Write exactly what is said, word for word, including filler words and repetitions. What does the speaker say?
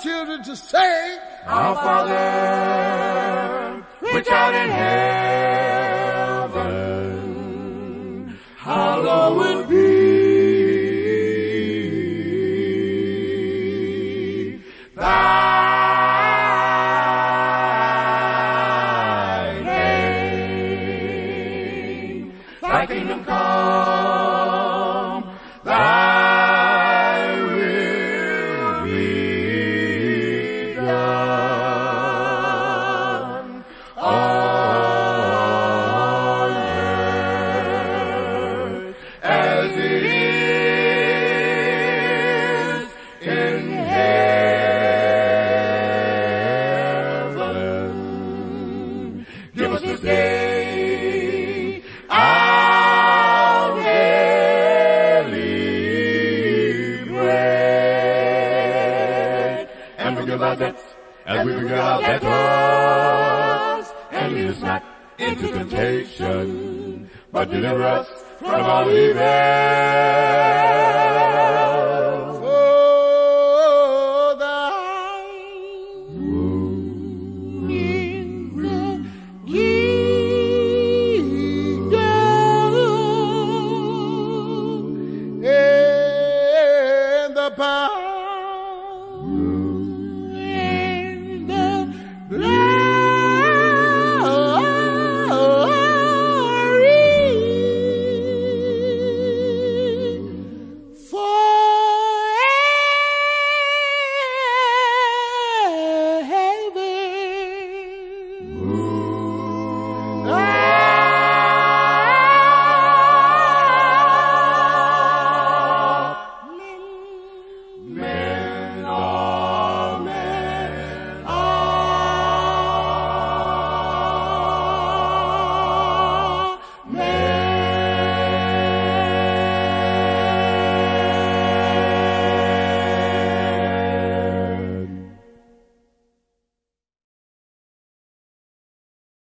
children to say, Our Father, which art in heaven, hallowed be thy name. Thy kingdom come, thy will be done on earth as it is in heaven. Give us this day our daily bread, and forgive our debts as we forgive our debtors, and lead us not into temptation, but deliver us from all evil.